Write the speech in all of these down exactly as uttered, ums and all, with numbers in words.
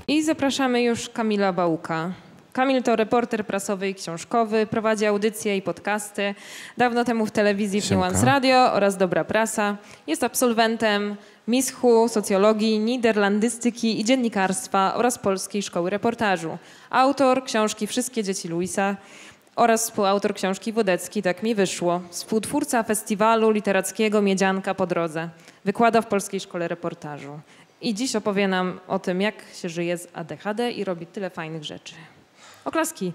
I zapraszamy już Kamila Bałuka. Kamil to reporter prasowy i książkowy, prowadzi audycje i podcasty. Dawno temu w telewizji w Nuance Radio oraz Dobra Prasa. Jest absolwentem MISH-u, socjologii, niderlandystyki i dziennikarstwa oraz Polskiej Szkoły Reportażu. Autor książki Wszystkie dzieci Luisa oraz współautor książki Wodecki Tak mi wyszło. Współtwórca festiwalu literackiego Miedzianka po drodze. Wykłada w Polskiej Szkole Reportażu. I dziś opowie nam o tym, jak się żyje z A D H D i robi tyle fajnych rzeczy. Oklaski.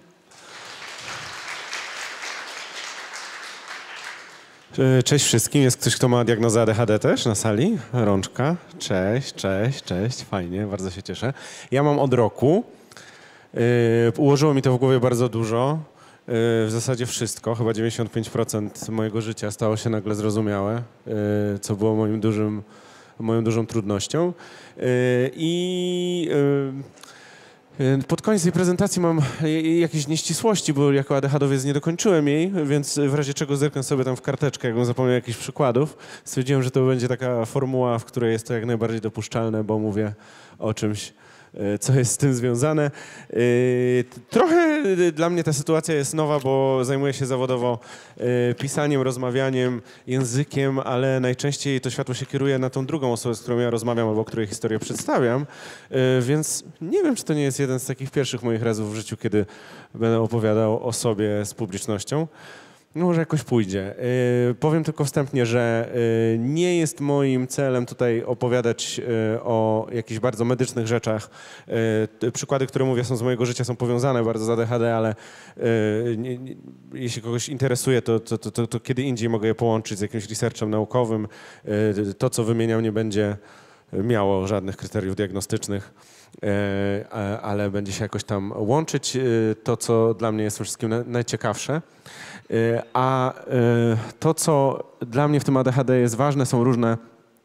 Cześć wszystkim. Jest ktoś, kto ma diagnozę A D H D też na sali? Rączka. Cześć, cześć, cześć. Fajnie, bardzo się cieszę. Ja mam od roku. Yy, ułożyło mi to w głowie bardzo dużo. Yy, w zasadzie wszystko. Chyba dziewięćdziesiąt pięć procent mojego życia stało się nagle zrozumiałe, yy, co było moim dużym, moją dużą trudnością. Yy, I... Yy, Pod koniec tej prezentacji mam jakieś nieścisłości, bo jako ADHDowiec nie dokończyłem jej, więc w razie czego zerknę sobie tam w karteczkę, jakbym zapomniał jakichś przykładów. Stwierdziłem, że to będzie taka formuła, w której jest to jak najbardziej dopuszczalne, bo mówię o czymś, co jest z tym związane. Trochę dla mnie ta sytuacja jest nowa, bo zajmuję się zawodowo pisaniem, rozmawianiem, językiem, ale najczęściej to światło się kieruje na tą drugą osobę, z którą ja rozmawiam albo której historię przedstawiam, więc nie wiem, czy to nie jest jeden z takich pierwszych moich razów w życiu, kiedy będę opowiadał o sobie z publicznością. No może jakoś pójdzie. Yy, powiem tylko wstępnie, że yy, nie jest moim celem tutaj opowiadać yy, o jakichś bardzo medycznych rzeczach. Yy, przykłady, które mówię, są z mojego życia, są powiązane bardzo z A D H D, ale yy, nie, nie, jeśli kogoś interesuje, to, to, to, to, to kiedy indziej mogę je połączyć z jakimś researchem naukowym. Yy, to, co wymieniam, nie będzie miało żadnych kryteriów diagnostycznych, ale będzie się jakoś tam łączyć. To, co dla mnie jest wszystkim najciekawsze. A to, co dla mnie w tym A D H D jest ważne, są różne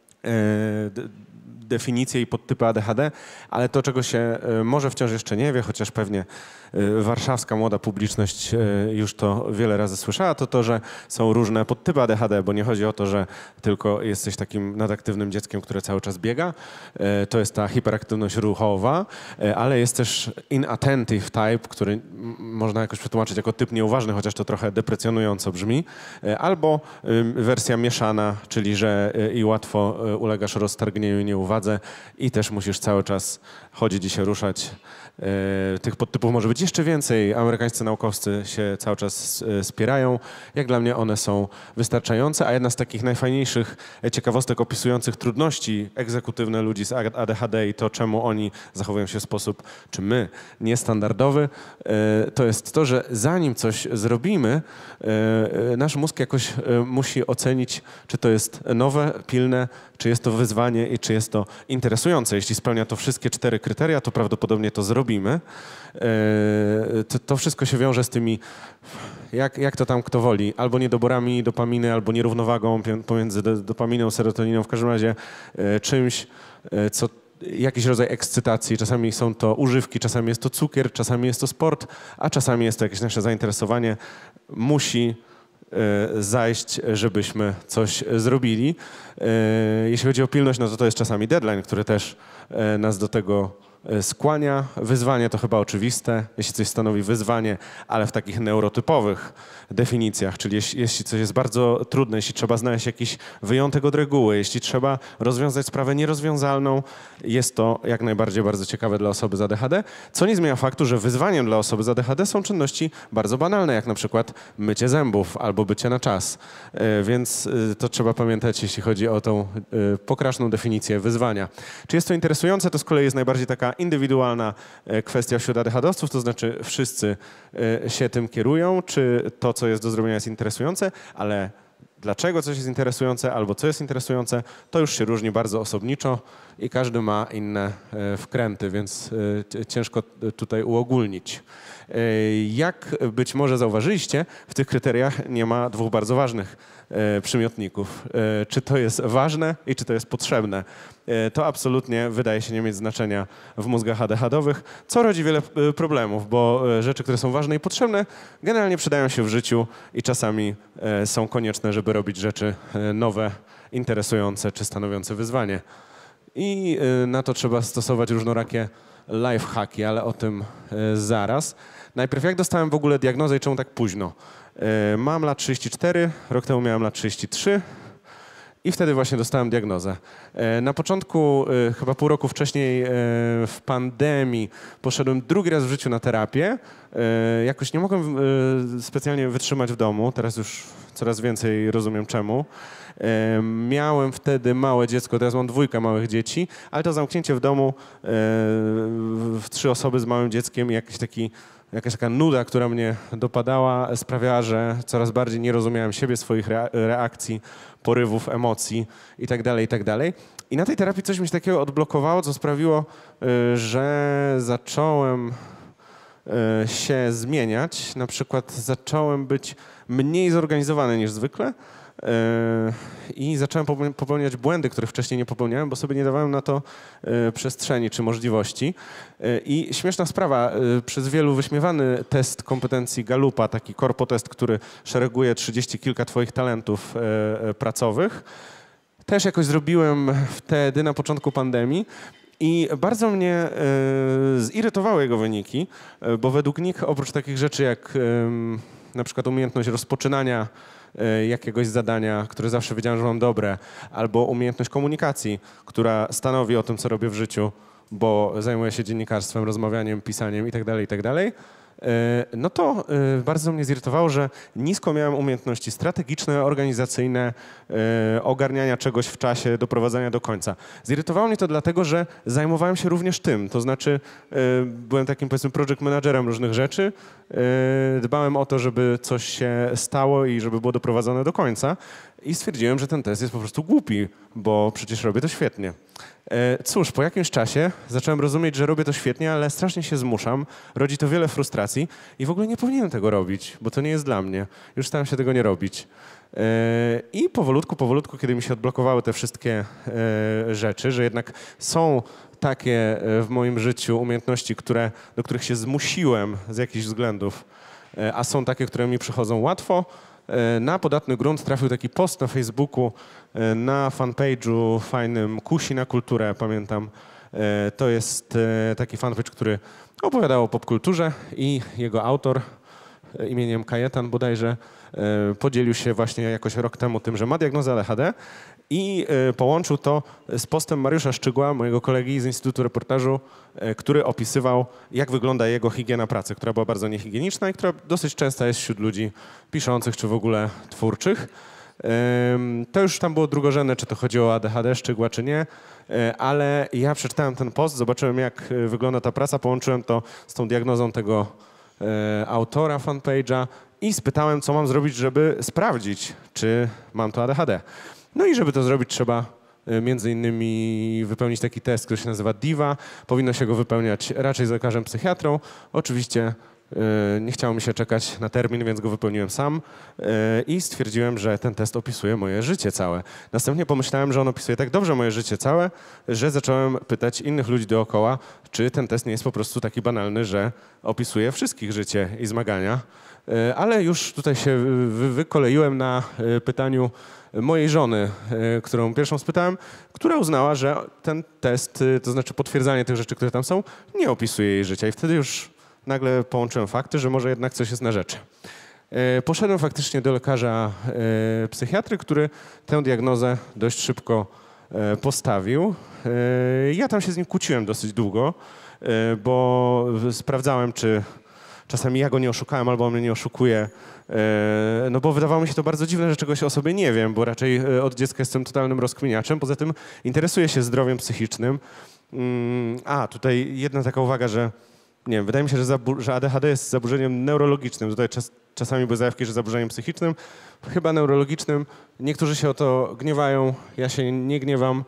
definicje i podtypy A D H D, ale to, czego się może wciąż jeszcze nie wie, chociaż pewnie warszawska młoda publiczność już to wiele razy słyszała, to to, że są różne podtypy A D H D, bo nie chodzi o to, że tylko jesteś takim nadaktywnym dzieckiem, które cały czas biega. To jest ta hiperaktywność ruchowa, ale jest też inattentive type, który można jakoś przetłumaczyć jako typ nieuważny, chociaż to trochę deprecjonująco brzmi, albo wersja mieszana, czyli że i łatwo ulegasz roztargnieniu i nieuwadze i też musisz cały czas chodzić i się ruszać. Tych podtypów może być jeszcze więcej. Amerykańscy naukowcy się cały czas spierają. Jak dla mnie one są wystarczające, a jedna z takich najfajniejszych ciekawostek opisujących trudności egzekutywne ludzi z A D H D i to, czemu oni zachowują się w sposób, czy my, niestandardowy, to jest to, że zanim coś zrobimy, nasz mózg jakoś musi ocenić, czy to jest nowe, pilne, czy jest to wyzwanie i czy jest to interesujące. Jeśli spełnia to wszystkie cztery kryteria, to prawdopodobnie to zrobimy. To, to wszystko się wiąże z tymi, jak, jak to tam kto woli, albo niedoborami dopaminy, albo nierównowagą pomiędzy dopaminą, serotoniną, w każdym razie czymś, co jakiś rodzaj ekscytacji. Czasami są to używki, czasami jest to cukier, czasami jest to sport, a czasami jest to jakieś nasze zainteresowanie. Musi zajść, żebyśmy coś zrobili. Jeśli chodzi o pilność, no to to jest czasami deadline, który też nas do tego skłania. Wyzwanie to chyba oczywiste, jeśli coś stanowi wyzwanie, ale w takich neurotypowych definicjach, czyli jeśli, jeśli coś jest bardzo trudne, jeśli trzeba znaleźć jakiś wyjątek od reguły, jeśli trzeba rozwiązać sprawę nierozwiązalną, jest to jak najbardziej bardzo ciekawe dla osoby z A D H D, co nie zmienia faktu, że wyzwaniem dla osoby z A D H D są czynności bardzo banalne, jak na przykład mycie zębów albo bycie na czas. Więc to trzeba pamiętać, jeśli chodzi o tą pokraczną definicję wyzwania. Czy jest to interesujące? To z kolei jest najbardziej taka indywidualna kwestia wśród A D H D owców, to znaczy wszyscy się tym kierują, czy to, co jest do zrobienia, jest interesujące, ale dlaczego coś jest interesujące albo co jest interesujące, to już się różni bardzo osobniczo i każdy ma inne wkręty, więc ciężko tutaj uogólnić. Jak być może zauważyliście, w tych kryteriach nie ma dwóch bardzo ważnych przymiotników. Czy to jest ważne i czy to jest potrzebne. To absolutnie wydaje się nie mieć znaczenia w mózgach A D H D-owych, co rodzi wiele problemów, bo rzeczy, które są ważne i potrzebne, generalnie przydają się w życiu i czasami są konieczne, żeby robić rzeczy nowe, interesujące czy stanowiące wyzwanie. i na to trzeba stosować różnorakie lifehacki, ale o tym zaraz. Najpierw jak dostałem w ogóle diagnozę i czemu tak późno? Mam lat trzydzieści cztery, rok temu miałem lat trzydzieści trzy i wtedy właśnie dostałem diagnozę. Na początku, chyba pół roku wcześniej w pandemii poszedłem drugi raz w życiu na terapię. Jakoś nie mogłem specjalnie wytrzymać w domu, teraz już coraz więcej rozumiem czemu. Miałem wtedy małe dziecko, teraz mam dwójkę małych dzieci, ale to zamknięcie w domu w trzy osoby z małym dzieckiem i jakiś taki Jakaś taka nuda, która mnie dopadała, sprawiała, że coraz bardziej nie rozumiałem siebie, swoich reakcji, porywów, emocji itd., itd. I na tej terapii coś mi się takiego odblokowało, co sprawiło, że zacząłem się zmieniać. Na przykład zacząłem być mniej zorganizowany niż zwykle i zacząłem popełniać błędy, których wcześniej nie popełniałem, bo sobie nie dawałem na to przestrzeni czy możliwości. I śmieszna sprawa, przez wielu wyśmiewany test kompetencji Gallupa, taki korpotest, który szereguje trzydzieści kilka twoich talentów pracowych, też jakoś zrobiłem wtedy na początku pandemii. I bardzo mnie y, zirytowały jego wyniki, y, bo według nich oprócz takich rzeczy jak y, na przykład umiejętność rozpoczynania y, jakiegoś zadania, które zawsze wiedziałem, że mam dobre, albo umiejętność komunikacji, która stanowi o tym, co robię w życiu, bo zajmuję się dziennikarstwem, rozmawianiem, pisaniem itd., itd., no to bardzo mnie zirytowało, że nisko miałem umiejętności strategiczne, organizacyjne, ogarniania czegoś w czasie, doprowadzania do końca. Zirytowało mnie to dlatego, że zajmowałem się również tym, to znaczy byłem takim, powiedzmy, project managerem różnych rzeczy, dbałem o to, żeby coś się stało i żeby było doprowadzone do końca i stwierdziłem, że ten test jest po prostu głupi, bo przecież robię to świetnie. Cóż, po jakimś czasie zacząłem rozumieć, że robię to świetnie, ale strasznie się zmuszam, rodzi to wiele frustracji i w ogóle nie powinienem tego robić, bo to nie jest dla mnie. Już staram się tego nie robić. I powolutku, powolutku, kiedy mi się odblokowały te wszystkie rzeczy, że jednak są takie w moim życiu umiejętności, które, do których się zmusiłem z jakichś względów, a są takie, które mi przychodzą łatwo, na podatny grunt trafił taki post na Facebooku, na fanpage'u fajnym Kusi na kulturę, pamiętam. To jest taki fanpage, który opowiadał o popkulturze i jego autor imieniem Kajetan bodajże podzielił się właśnie jakoś rok temu tym, że ma diagnozę A D H D i połączył to z postem Mariusza Szczygła, mojego kolegi z Instytutu Reportażu, który opisywał, jak wygląda jego higiena pracy, która była bardzo niehigieniczna i która dosyć częsta jest wśród ludzi piszących czy w ogóle twórczych. To już tam było drugorzędne, czy to chodziło o A D H D Szczygła, czy nie, ale ja przeczytałem ten post, zobaczyłem, jak wygląda ta praca, połączyłem to z tą diagnozą tego autora fanpage'a i spytałem, co mam zrobić, żeby sprawdzić, czy mam to A D H D. No i żeby to zrobić, trzeba między innymi wypełnić taki test, który się nazywa DIVA. Powinno się go wypełniać raczej z lekarzem psychiatrą. Oczywiście nie chciało mi się czekać na termin, więc go wypełniłem sam i stwierdziłem, że ten test opisuje moje życie całe. Następnie pomyślałem, że on opisuje tak dobrze moje życie całe, że zacząłem pytać innych ludzi dookoła, czy ten test nie jest po prostu taki banalny, że opisuje wszystkich życie i zmagania. Ale już tutaj się wykoleiłem na pytaniu mojej żony, którą pierwszą spytałem, która uznała, że ten test, to znaczy potwierdzanie tych rzeczy, które tam są, nie opisuje jej życia. I wtedy już nagle połączyłem fakty, że może jednak coś jest na rzeczy. Poszedłem faktycznie do lekarza psychiatry, który tę diagnozę dość szybko postawił. Ja tam się z nim kłóciłem dosyć długo, bo sprawdzałem, czy czasami ja go nie oszukałem albo on mnie nie oszukuje, no bo wydawało mi się to bardzo dziwne, że czegoś o sobie nie wiem, bo raczej od dziecka jestem totalnym rozkminiaczem. Poza tym interesuję się zdrowiem psychicznym. A, tutaj jedna taka uwaga, że nie wiem, wydaje mi się, że, że A D H D jest zaburzeniem neurologicznym. Tutaj czas, czasami były zajawki, że zaburzeniem psychicznym, chyba neurologicznym. Niektórzy się o to gniewają, ja się nie gniewam.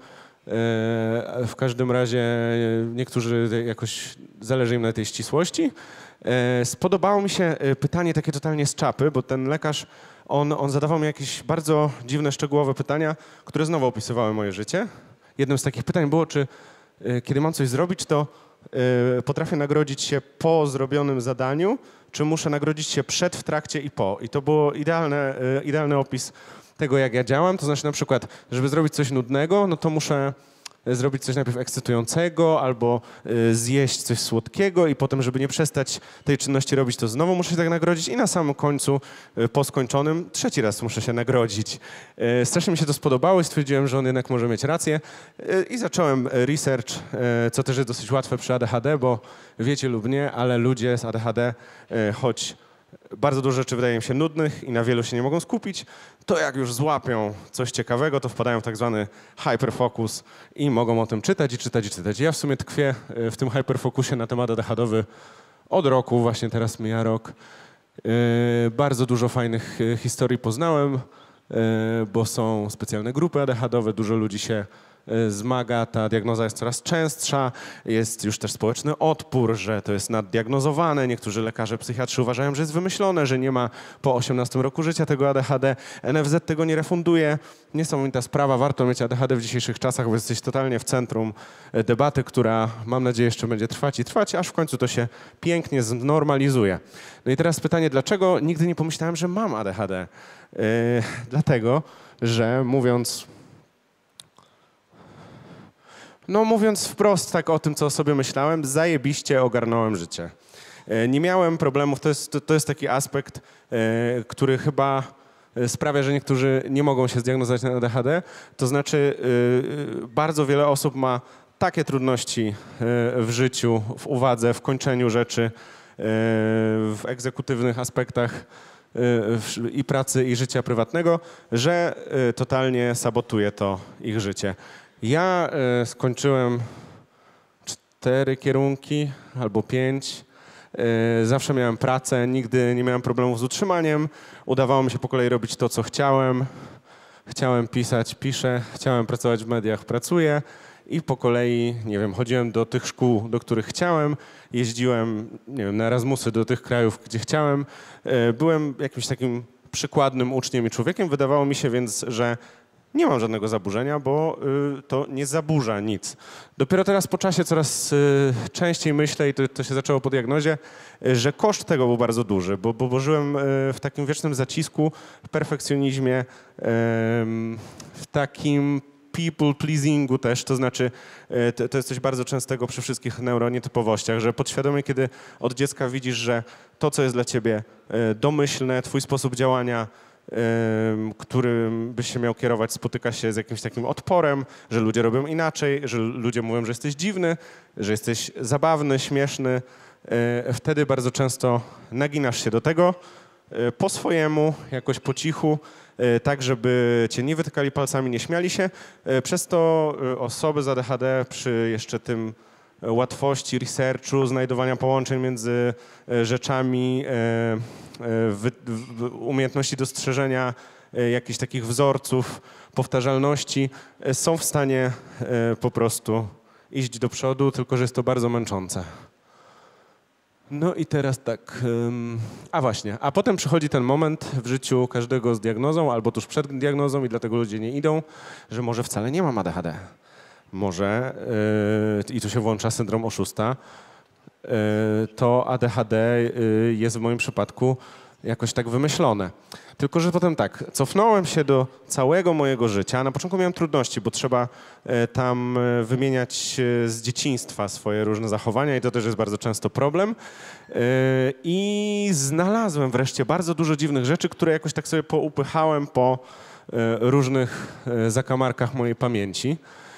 W każdym razie niektórzy jakoś zależy im na tej ścisłości. Spodobało mi się pytanie takie totalnie z czapy, bo ten lekarz, on, on zadawał mi jakieś bardzo dziwne, szczegółowe pytania, które znowu opisywały moje życie. Jednym z takich pytań było, czy kiedy mam coś zrobić, to potrafię nagrodzić się po zrobionym zadaniu, czy muszę nagrodzić się przed, w trakcie i po. I to było idealne, idealny opis tego, jak ja działam. To znaczy na przykład, żeby zrobić coś nudnego, no to muszę zrobić coś najpierw ekscytującego albo y, zjeść coś słodkiego i potem, żeby nie przestać tej czynności robić, to znowu muszę się tak nagrodzić i na samym końcu, y, po skończonym, trzeci raz muszę się nagrodzić. Y, strasznie mi się to spodobało i stwierdziłem, że on jednak może mieć rację y, i zacząłem research, y, co też jest dosyć łatwe przy A D H D, bo wiecie lub nie, ale ludzie z A D H D, y, choć bardzo dużo rzeczy wydaje im się nudnych i na wielu się nie mogą skupić, to jak już złapią coś ciekawego, to wpadają w tak zwany hyperfocus i mogą o tym czytać i czytać i czytać. Ja w sumie tkwię w tym hyperfocusie na temat A D H D-owy od roku, właśnie teraz mija rok. Bardzo dużo fajnych historii poznałem, bo są specjalne grupy A D H D-owe, dużo ludzi się zmaga, ta diagnoza jest coraz częstsza, jest już też społeczny odpór, że to jest naddiagnozowane. Niektórzy lekarze, psychiatrzy uważają, że jest wymyślone, że nie ma po osiemnastym roku życia tego A D H D. N F Z tego nie refunduje. Niesamowita sprawa, warto mieć A D H D w dzisiejszych czasach, bo jesteś totalnie w centrum debaty, która mam nadzieję jeszcze będzie trwać i trwać, aż w końcu to się pięknie znormalizuje. No i teraz pytanie, dlaczego nigdy nie pomyślałem, że mam A D H D? Yy, dlatego, że mówiąc No mówiąc wprost tak o tym, co o sobie myślałem, zajebiście ogarnąłem życie. Nie miałem problemów, to jest, to jest taki aspekt, który chyba sprawia, że niektórzy nie mogą się zdiagnozować na A D H D. To znaczy bardzo wiele osób ma takie trudności w życiu, w uwadze, w kończeniu rzeczy, w egzekutywnych aspektach i pracy, i życia prywatnego, że totalnie sabotuje to ich życie. Ja y, skończyłem cztery kierunki albo pięć. Y, zawsze miałem pracę, nigdy nie miałem problemów z utrzymaniem. Udawało mi się po kolei robić to, co chciałem. Chciałem pisać, piszę. Chciałem pracować w mediach, pracuję. I po kolei, nie wiem, chodziłem do tych szkół, do których chciałem. Jeździłem, nie wiem, na Erasmusy do tych krajów, gdzie chciałem. Y, byłem jakimś takim przykładnym uczniem i człowiekiem. Wydawało mi się więc, że nie mam żadnego zaburzenia, bo y, to nie zaburza nic. Dopiero teraz po czasie coraz y, częściej myślę, i to, to się zaczęło po diagnozie, y, że koszt tego był bardzo duży, bo, bo, bo żyłem y, w takim wiecznym zacisku, w perfekcjonizmie, y, w takim people pleasingu też, to znaczy y, to, to jest coś bardzo częstego przy wszystkich neuronietypowościach, że podświadomie, kiedy od dziecka widzisz, że to, co jest dla ciebie y, domyślne, twój sposób działania, którym byś się miał kierować, spotyka się z jakimś takim odporem, że ludzie robią inaczej, że ludzie mówią, że jesteś dziwny, że jesteś zabawny, śmieszny. Wtedy bardzo często naginasz się do tego po swojemu, jakoś po cichu, tak żeby cię nie wytykali palcami, nie śmiali się. Przez to osoby z A D H D przy jeszcze tym łatwości researchu, znajdowania połączeń między rzeczami, umiejętności dostrzeżenia jakichś takich wzorców, powtarzalności, są w stanie po prostu iść do przodu, tylko że jest to bardzo męczące. No i teraz tak, a właśnie, a potem przychodzi ten moment w życiu każdego z diagnozą albo tuż przed diagnozą i dlatego ludzie nie idą, że może wcale nie mam A D H D. Może, yy, i tu się włącza syndrom oszusta, yy, to A D H D yy, jest w moim przypadku jakoś tak wymyślone. Tylko że potem tak, cofnąłem się do całego mojego życia. Na początku miałem trudności, bo trzeba yy, tam yy, wymieniać yy, z dzieciństwa swoje różne zachowania i to też jest bardzo często problem. Yy, I znalazłem wreszcie bardzo dużo dziwnych rzeczy, które jakoś tak sobie poupychałem po yy, różnych yy, zakamarkach mojej pamięci.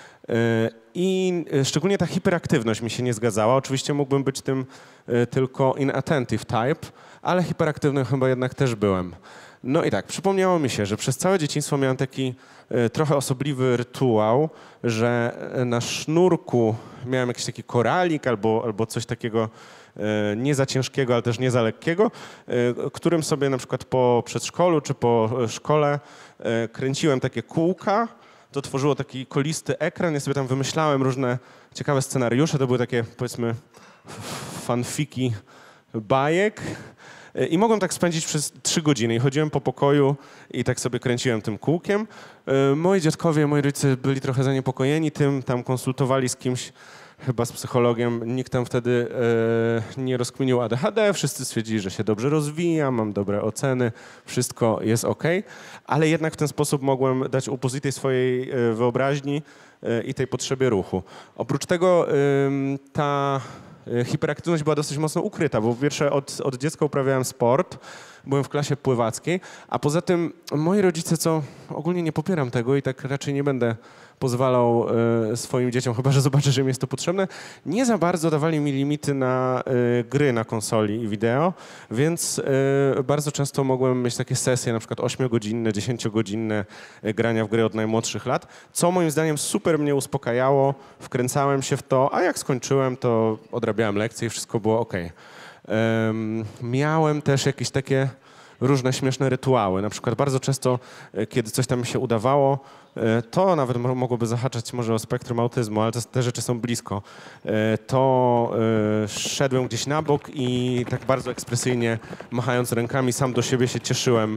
I szczególnie ta hiperaktywność mi się nie zgadzała. Oczywiście mógłbym być tym tylko inattentive type, ale hiperaktywnym chyba jednak też byłem. No i tak, przypomniało mi się, że przez całe dzieciństwo miałem taki trochę osobliwy rytuał, że na sznurku miałem jakiś taki koralik albo, albo coś takiego nie za ciężkiego, ale też nie za lekkiego, którym sobie na przykład po przedszkolu czy po szkole kręciłem takie kółka. To tworzyło taki kolisty ekran, ja sobie tam wymyślałem różne ciekawe scenariusze, to były takie, powiedzmy, fanfiki bajek i mogłem tak spędzić przez trzy godziny i chodziłem po pokoju i tak sobie kręciłem tym kółkiem. Moi dziadkowie, moi rodzice byli trochę zaniepokojeni tym, tam konsultowali z kimś chyba z psychologiem, nikt tam wtedy e, nie rozkminił A D H D, wszyscy stwierdzili, że się dobrze rozwijam, mam dobre oceny, wszystko jest ok, ale jednak w ten sposób mogłem dać upust i tej swojej e, wyobraźni e, i tej potrzebie ruchu. Oprócz tego e, ta hiperaktywność była dosyć mocno ukryta, bo po pierwsze od, od dziecka uprawiałem sport, byłem w klasie pływackiej, a poza tym moi rodzice, co ogólnie nie popieram tego i tak raczej nie będę pozwalał e, swoim dzieciom, chyba że zobaczę, że mi jest to potrzebne, nie za bardzo dawali mi limity na e, gry na konsoli i wideo, więc e, bardzo często mogłem mieć takie sesje, na przykład ośmiogodzinne, dziesięciogodzinne e, grania w gry od najmłodszych lat, co moim zdaniem super mnie uspokajało, wkręcałem się w to, a jak skończyłem, to odrabiałem lekcje i wszystko było ok. Um, miałem też jakieś takie różne śmieszne rytuały. Na przykład bardzo często, kiedy coś tam mi się udawało, to nawet mogłoby zahaczać może o spektrum autyzmu, ale to, te rzeczy są blisko. To szedłem gdzieś na bok i tak bardzo ekspresyjnie machając rękami sam do siebie się cieszyłem.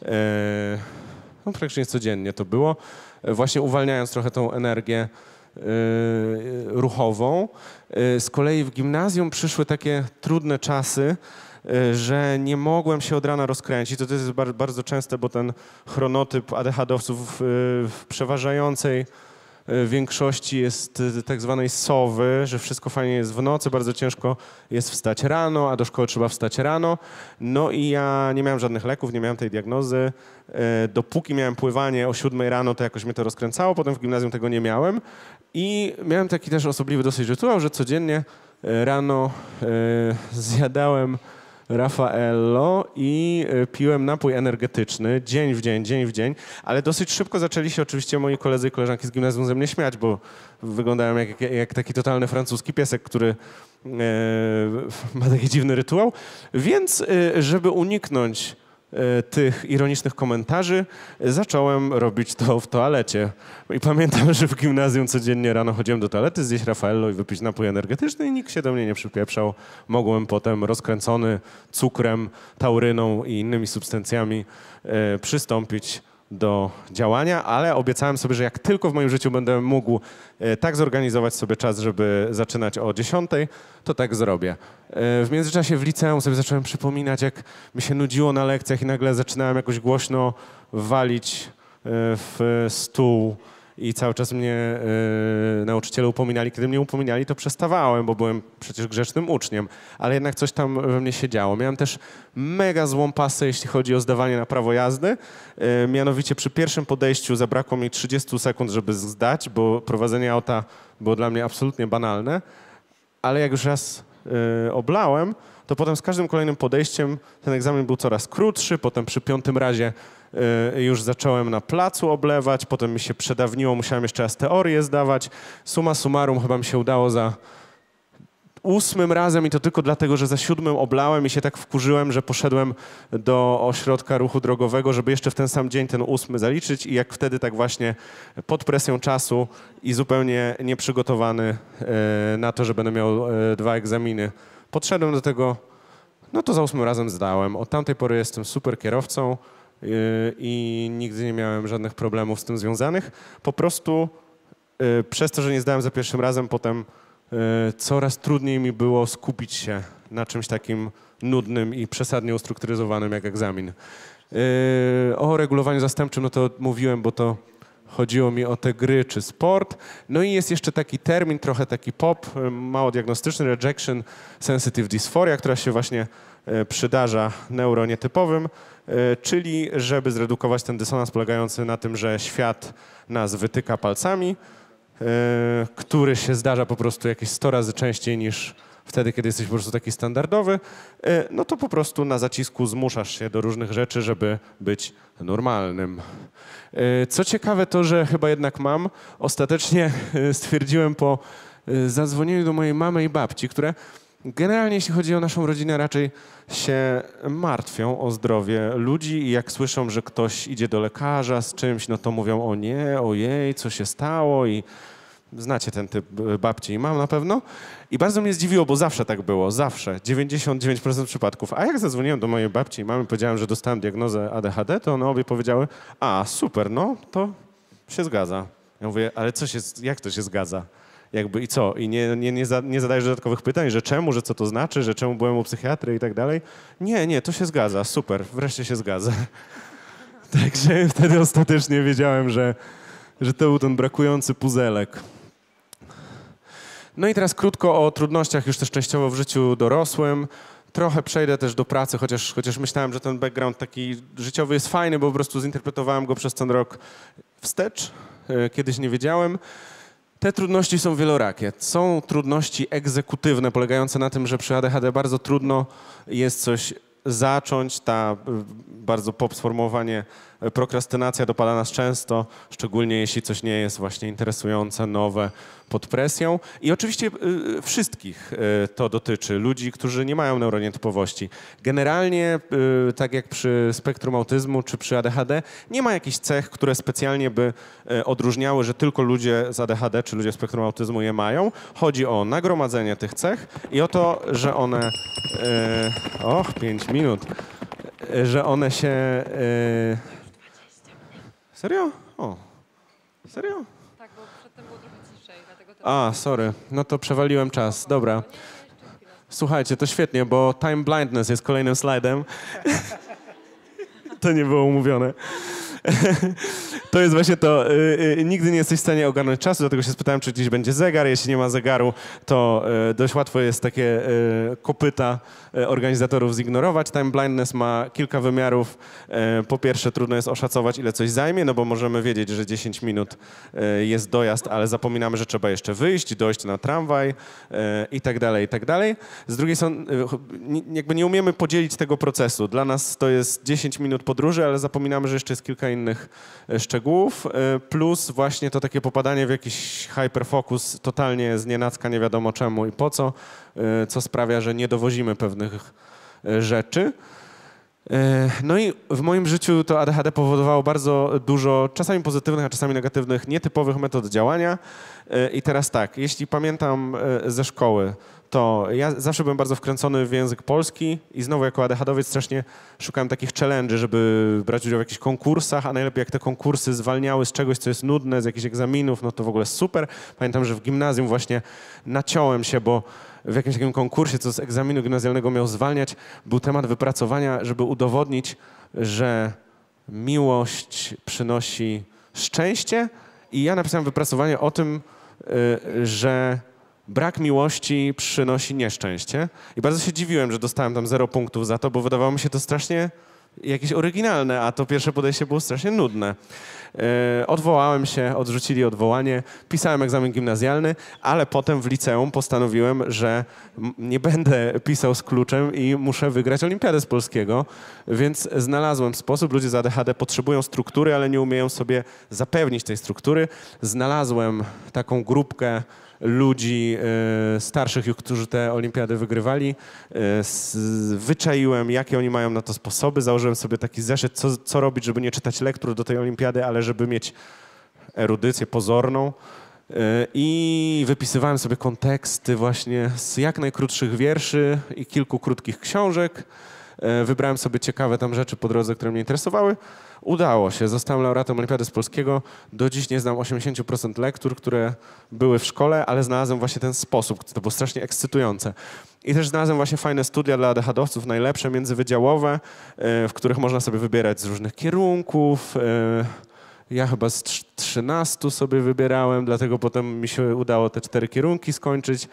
No praktycznie codziennie to było. Właśnie uwalniając trochę tą energię ruchową. Z kolei w gimnazjum przyszły takie trudne czasy, że nie mogłem się od rana rozkręcić. To, to jest bardzo częste, bo ten chronotyp A D H D-owców w przeważającej większości jest tak zwanej sowy, że wszystko fajnie jest w nocy, bardzo ciężko jest wstać rano, a do szkoły trzeba wstać rano. No i ja nie miałem żadnych leków, nie miałem tej diagnozy. Dopóki miałem pływanie o siódmej rano, to jakoś mnie to rozkręcało, potem w gimnazjum tego nie miałem. I miałem taki też osobliwy dosyć rytuał, że codziennie rano zjadałem Raffaello i piłem napój energetyczny dzień w dzień, dzień w dzień, ale dosyć szybko zaczęli się oczywiście moi koledzy i koleżanki z gimnazjum ze mnie śmiać, bo wyglądałem jak, jak taki totalny francuski piesek, który e, ma taki dziwny rytuał. Więc e, żeby uniknąć e, tych ironicznych komentarzy, zacząłem robić to w toalecie. I pamiętam, że w gimnazjum codziennie rano chodziłem do toalety, zjeść Raffaello i wypić napój energetyczny i nikt się do mnie nie przypieprzał. Mogłem potem rozkręcony cukrem, tauryną i innymi substancjami e, przystąpić do działania, ale obiecałem sobie, że jak tylko w moim życiu będę mógł e, tak zorganizować sobie czas, żeby zaczynać o dziesiątej, to tak zrobię. E, w międzyczasie w liceum sobie zacząłem przypominać, jak mi się nudziło na lekcjach i nagle zaczynałem jakoś głośno walić e, w stół i cały czas mnie y, nauczyciele upominali. Kiedy mnie upominali, to przestawałem, bo byłem przecież grzecznym uczniem, ale jednak coś tam we mnie się działo. Miałem też mega złą pasę, jeśli chodzi o zdawanie na prawo jazdy. Y, mianowicie przy pierwszym podejściu zabrakło mi trzydzieści sekund, żeby zdać, bo prowadzenie auta było dla mnie absolutnie banalne, ale jak już raz y, oblałem, to potem z każdym kolejnym podejściem ten egzamin był coraz krótszy, potem przy piątym razie y, już zacząłem na placu oblewać, potem mi się przedawniło, musiałem jeszcze raz teorię zdawać. Summa summarum chyba mi się udało za ósmym razem i to tylko dlatego, że za siódmym oblałem i się tak wkurzyłem, że poszedłem do ośrodka ruchu drogowego, żeby jeszcze w ten sam dzień ten ósmy zaliczyć i jak wtedy tak właśnie pod presją czasu i zupełnie nieprzygotowany y, na to, że będę miał y, dwa egzaminy, podszedłem do tego, no to za ósmym razem zdałem. Od tamtej pory jestem super kierowcą yy, i nigdy nie miałem żadnych problemów z tym związanych. Po prostu yy, przez to, że nie zdałem za pierwszym razem, potem yy, coraz trudniej mi było skupić się na czymś takim nudnym i przesadnie ustrukturyzowanym jak egzamin. Yy, o regulowaniu zastępczym, no to mówiłem, bo to chodziło mi o te gry czy sport. No i jest jeszcze taki termin, trochę taki pop, mało diagnostyczny, rejection sensitive dysphoria, która się właśnie przydarza neuronietypowym, czyli żeby zredukować ten dysonans polegający na tym, że świat nas wytyka palcami, który się zdarza po prostu jakieś sto razy częściej niż wtedy, kiedy jesteś po prostu taki standardowy, no to po prostu na zacisku zmuszasz się do różnych rzeczy, żeby być normalnym. Co ciekawe to, że chyba jednak mam, ostatecznie stwierdziłem po zadzwonieniu do mojej mamy i babci, które generalnie jeśli chodzi o naszą rodzinę raczej się martwią o zdrowie ludzi i jak słyszą, że ktoś idzie do lekarza z czymś, no to mówią o nie, ojej, co się stało i znacie ten typ babci i mam na pewno. I bardzo mnie zdziwiło, bo zawsze tak było, zawsze, dziewięćdziesiąt dziewięć procent przypadków. A jak zadzwoniłem do mojej babci i mamy, powiedziałem, że dostałem diagnozę A D H D, to one obie powiedziały, a super, no to się zgadza. Ja mówię, ale co się, jak to się zgadza? Jakby i co? I nie, nie, nie, za, nie zadajesz dodatkowych pytań, że czemu, że co to znaczy, że czemu byłem u psychiatry i tak dalej? Nie, nie, to się zgadza, super, wreszcie się zgadza. Także wtedy ostatecznie wiedziałem, że, że to był ten brakujący puzelek. No i teraz krótko o trudnościach już też częściowo w życiu dorosłym. Trochę przejdę też do pracy, chociaż, chociaż myślałem, że ten background taki życiowy jest fajny, bo po prostu zinterpretowałem go przez ten rok wstecz. Kiedyś nie wiedziałem. Te trudności są wielorakie. Są trudności egzekutywne, polegające na tym, że przy A D H D bardzo trudno jest coś zacząć. Ta bardzo pop sformułowanie prokrastynacja dopada nas często, szczególnie jeśli coś nie jest właśnie interesujące, nowe, pod presją. I oczywiście y, wszystkich y, to dotyczy, ludzi, którzy nie mają neuronietypowości. Generalnie, y, tak jak przy spektrum autyzmu czy przy A D H D, nie ma jakichś cech, które specjalnie by y, odróżniały, że tylko ludzie z A D H D czy ludzie z spektrum autyzmu je mają. Chodzi o nagromadzenie tych cech i o to, że one... Y, och, pięć minut. Y, że one się... Y, serio? O, serio? Tak, bo przedtem było trochę ciszej, dlatego to... A, sorry, no to przewaliłem czas, dobra. Słuchajcie, to świetnie, bo time blindness jest kolejnym slajdem. To nie było umówione. To jest właśnie to, y, y, nigdy nie jesteś w stanie ogarnąć czasu, dlatego się spytałem, czy gdzieś będzie zegar. Jeśli nie ma zegaru, to y, dość łatwo jest takie y, kopyta y, organizatorów zignorować. Time blindness ma kilka wymiarów. Y, po pierwsze, trudno jest oszacować, ile coś zajmie, no bo możemy wiedzieć, że dziesięć minut y, jest dojazd, ale zapominamy, że trzeba jeszcze wyjść, dojść na tramwaj y, i tak dalej, i tak dalej. Z drugiej strony, y, jakby nie umiemy podzielić tego procesu. Dla nas to jest dziesięć minut podróży, ale zapominamy, że jeszcze jest kilka innych szczegółów, plus właśnie to takie popadanie w jakiś hyperfocus totalnie znienacka, nie wiadomo czemu i po co, co sprawia, że nie dowozimy pewnych rzeczy. No i w moim życiu to A D H D powodowało bardzo dużo, czasami pozytywnych, a czasami negatywnych, nietypowych metod działania. I teraz tak, jeśli pamiętam ze szkoły, to ja zawsze byłem bardzo wkręcony w język polski i znowu jako A D H D owiec strasznie szukałem takich challenge'y, żeby brać udział w jakichś konkursach, a najlepiej jak te konkursy zwalniały z czegoś, co jest nudne, z jakichś egzaminów, no to w ogóle super. Pamiętam, że w gimnazjum właśnie naciąłem się, bo w jakimś takim konkursie, co z egzaminu gimnazjalnego miał zwalniać, był temat wypracowania, żeby udowodnić, że miłość przynosi szczęście i ja napisałem wypracowanie o tym, że brak miłości przynosi nieszczęście. I bardzo się dziwiłem, że dostałem tam zero punktów za to, bo wydawało mi się to strasznie jakieś oryginalne, a to pierwsze podejście było strasznie nudne. Yy, odwołałem się, odrzucili odwołanie, pisałem egzamin gimnazjalny, ale potem w liceum postanowiłem, że nie będę pisał z kluczem i muszę wygrać olimpiadę z polskiego, więc znalazłem sposób. Ludzie z A D H D potrzebują struktury, ale nie umieją sobie zapewnić tej struktury. Znalazłem taką grupkę ludzi y, starszych już, którzy te olimpiady wygrywali. Y, s, wyczaiłem, jakie oni mają na to sposoby. Założyłem sobie taki zeszyt, co, co robić, żeby nie czytać lektur do tej olimpiady, ale żeby mieć erudycję pozorną. Y, I wypisywałem sobie konteksty właśnie z jak najkrótszych wierszy i kilku krótkich książek. Y, wybrałem sobie ciekawe tam rzeczy po drodze, które mnie interesowały. Udało się, zostałem laureatem Olimpiady z polskiego. Do dziś nie znam osiemdziesiąt procent lektur, które były w szkole, ale znalazłem właśnie ten sposób. To było strasznie ekscytujące. I też znalazłem właśnie fajne studia dla A D H D owców, najlepsze, międzywydziałowe, w których można sobie wybierać z różnych kierunków. Ja chyba z trzynastu sobie wybierałem, dlatego potem mi się udało te cztery kierunki skończyć.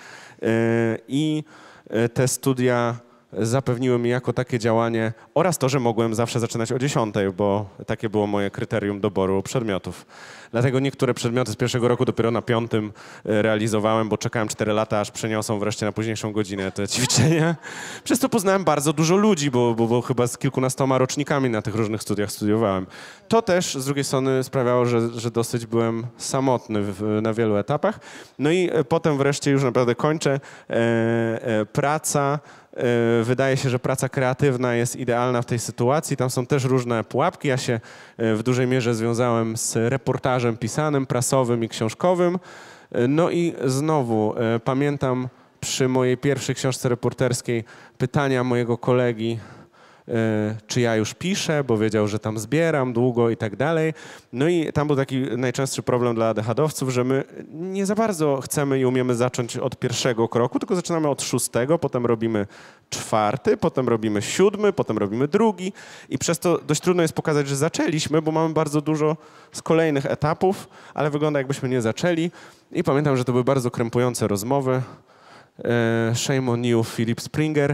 I te studia zapewniły mi jako takie działanie oraz to, że mogłem zawsze zaczynać o dziesiątej, bo takie było moje kryterium doboru przedmiotów. Dlatego niektóre przedmioty z pierwszego roku dopiero na piątym realizowałem, bo czekałem cztery lata, aż przeniosą wreszcie na późniejszą godzinę te ćwiczenia. Przez to poznałem bardzo dużo ludzi, bo, bo, bo chyba z kilkunastoma rocznikami na tych różnych studiach studiowałem. To też z drugiej strony sprawiało, że, że dosyć byłem samotny w, na wielu etapach. No i potem wreszcie już naprawdę kończę. E, e, praca. Wydaje się, że praca kreatywna jest idealna w tej sytuacji. Tam są też różne pułapki. Ja się w dużej mierze związałem z reportażem pisanym, prasowym i książkowym. No i znowu pamiętam przy mojej pierwszej książce reporterskiej pytania mojego kolegi czy ja już piszę, bo wiedział, że tam zbieram długo i tak dalej. No i tam był taki najczęstszy problem dla adechadowców, że my nie za bardzo chcemy i umiemy zacząć od pierwszego kroku, tylko zaczynamy od szóstego, potem robimy czwarty, potem robimy siódmy, potem robimy drugi i przez to dość trudno jest pokazać, że zaczęliśmy, bo mamy bardzo dużo z kolejnych etapów, ale wygląda jakbyśmy nie zaczęli. I pamiętam, że to były bardzo krępujące rozmowy. Shame on you, Philip Springer.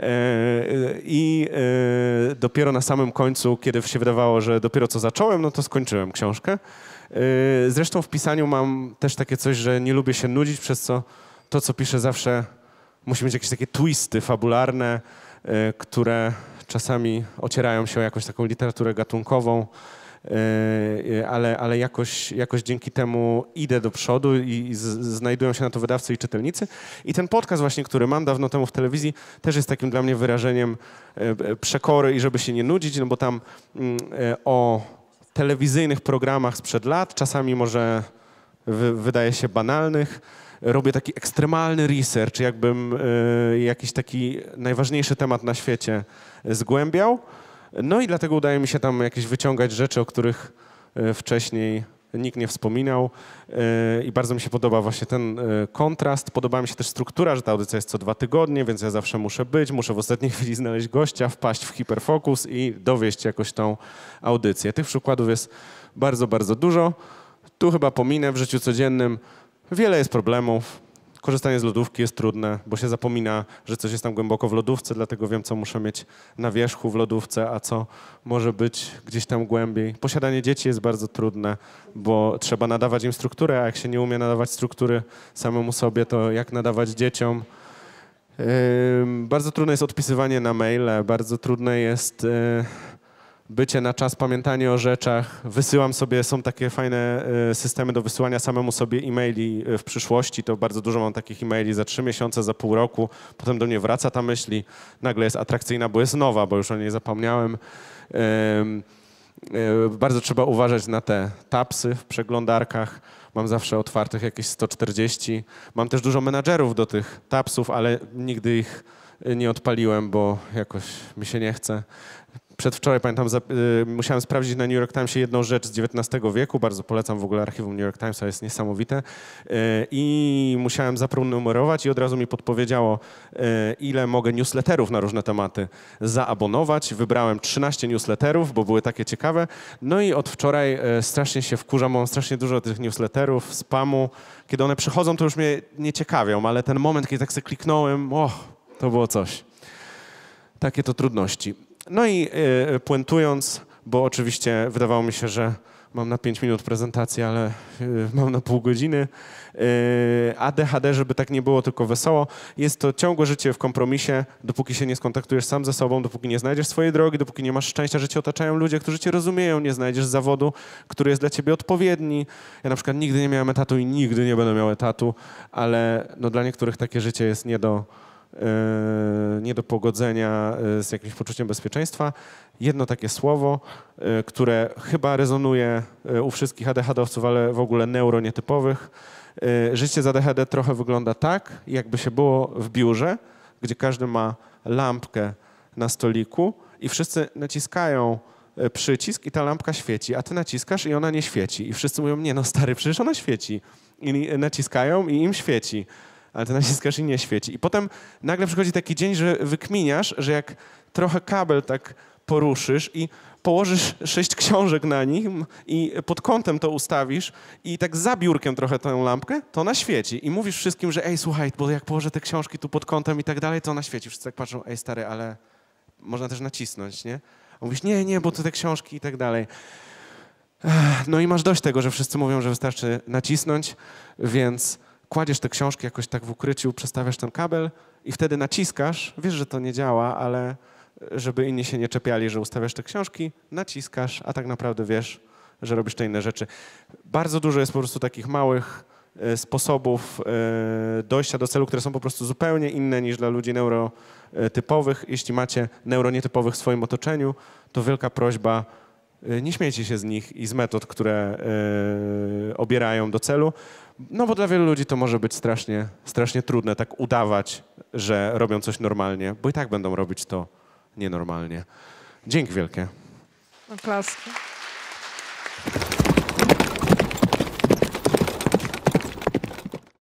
I dopiero na samym końcu, kiedy się wydawało, że dopiero co zacząłem, no to skończyłem książkę. Zresztą w pisaniu mam też takie coś, że nie lubię się nudzić, przez co to, co piszę, zawsze musi mieć jakieś takie twisty fabularne, które czasami ocierają się o jakąś taką literaturę gatunkową, ale, ale jakoś, jakoś dzięki temu idę do przodu i z, znajdują się na to wydawcy i czytelnicy. I ten podcast właśnie, który mam dawno temu w telewizji, też jest takim dla mnie wyrażeniem przekory i żeby się nie nudzić, no bo tam o telewizyjnych programach sprzed lat, czasami może wy, wydaje się banalnych, robię taki ekstremalny research, jakbym y, jakiś taki najważniejszy temat na świecie zgłębiał. No i dlatego udaje mi się tam jakieś wyciągać rzeczy, o których y, wcześniej nikt nie wspominał. Y, I bardzo mi się podoba właśnie ten y, kontrast. Podoba mi się też struktura, że ta audycja jest co dwa tygodnie, więc ja zawsze muszę być, muszę w ostatniej chwili znaleźć gościa, wpaść w hiperfokus i dowieść jakoś tą audycję. Tych przykładów jest bardzo, bardzo dużo. Tu chyba pominę w życiu codziennym. Wiele jest problemów. Korzystanie z lodówki jest trudne, bo się zapomina, że coś jest tam głęboko w lodówce, dlatego wiem, co muszę mieć na wierzchu w lodówce, a co może być gdzieś tam głębiej. Posiadanie dzieci jest bardzo trudne, bo trzeba nadawać im strukturę, a jak się nie umie nadawać struktury samemu sobie, to jak nadawać dzieciom? Yy, bardzo trudne jest odpisywanie na maile, bardzo trudne jest Yy, bycie na czas, pamiętanie o rzeczach. Wysyłam sobie, są takie fajne systemy do wysyłania samemu sobie e-maili w przyszłości. To bardzo dużo mam takich e-maili za trzy miesiące, za pół roku. Potem do mnie wraca ta myśl i nagle jest atrakcyjna, bo jest nowa, bo już o niej zapomniałem. Bardzo trzeba uważać na te tapsy w przeglądarkach. Mam zawsze otwartych jakieś sto czterdzieści. Mam też dużo menadżerów do tych tapsów, ale nigdy ich nie odpaliłem, bo jakoś mi się nie chce. Przedwczoraj, pamiętam, y, musiałem sprawdzić na New York Timesie jedną rzecz z dziewiętnastego wieku. Bardzo polecam w ogóle archiwum New York Timesa, jest niesamowite. Y, I musiałem zaprenumerować i od razu mi podpowiedziało, y, ile mogę newsletterów na różne tematy zaabonować. Wybrałem trzynaście newsletterów, bo były takie ciekawe. No i od wczoraj y, strasznie się wkurzam, mam strasznie dużo tych newsletterów, spamu. Kiedy one przychodzą, to już mnie nie ciekawią, ale ten moment, kiedy tak sobie kliknąłem, o, to było coś. Takie to trudności. No i y, puentując, bo oczywiście wydawało mi się, że mam na pięć minut prezentację, ale y, mam na pół godziny. Y, A D H D, żeby tak nie było tylko wesoło, jest to ciągłe życie w kompromisie, dopóki się nie skontaktujesz sam ze sobą, dopóki nie znajdziesz swojej drogi, dopóki nie masz szczęścia, że cię otaczają ludzie, którzy cię rozumieją, nie znajdziesz zawodu, który jest dla ciebie odpowiedni. Ja na przykład nigdy nie miałem etatu i nigdy nie będę miał etatu, ale no, dla niektórych takie życie jest nie do... nie do pogodzenia z jakimś poczuciem bezpieczeństwa. Jedno takie słowo, które chyba rezonuje u wszystkich adechadowców, ale w ogóle neuronietypowych. Życie z A D H D trochę wygląda tak, jakby się było w biurze, gdzie każdy ma lampkę na stoliku i wszyscy naciskają przycisk i ta lampka świeci, a ty naciskasz i ona nie świeci. I wszyscy mówią, nie no stary, przecież ona świeci. I naciskają i im świeci. Ale ty naciskasz i nie świeci. I potem nagle przychodzi taki dzień, że wykminiasz, że jak trochę kabel tak poruszysz i położysz sześć książek na nim i pod kątem to ustawisz i tak za biurkiem trochę tę lampkę, to ona świeci. I mówisz wszystkim, że ej, słuchaj, bo jak położę te książki tu pod kątem i tak dalej, to ona świeci. Wszyscy tak patrzą, ej stary, ale można też nacisnąć, nie? A mówisz, nie, nie, bo to te książki i tak dalej. No i masz dość tego, że wszyscy mówią, że wystarczy nacisnąć, więc... kładziesz te książki jakoś tak w ukryciu, przestawiasz ten kabel i wtedy naciskasz, wiesz, że to nie działa, ale żeby inni się nie czepiali, że ustawiasz te książki, naciskasz, a tak naprawdę wiesz, że robisz te inne rzeczy. Bardzo dużo jest po prostu takich małych e, sposobów e, dojścia do celu, które są po prostu zupełnie inne niż dla ludzi neurotypowych. Jeśli macie neuronietypowych w swoim otoczeniu, to wielka prośba, e, nie śmiejcie się z nich i z metod, które e, obierają do celu. No bo dla wielu ludzi to może być strasznie, strasznie trudne tak udawać, że robią coś normalnie, bo i tak będą robić to nienormalnie. Dzięki wielkie. Oklaski.